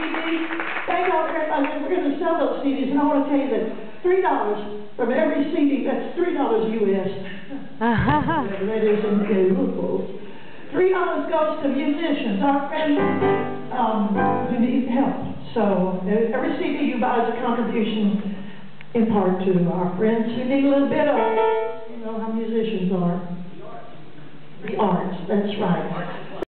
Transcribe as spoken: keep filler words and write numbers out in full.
D. Thank God, everybody. We're going to sell those C Ds, and I want to tell you that three dollars from every C D, that's three dollars U S That is in rubles. three dollars goes to musicians, our friends um, who need help. So every C D you buy is a contribution in part to our friends who need a little bit of, you know, how musicians are. The arts, that's right.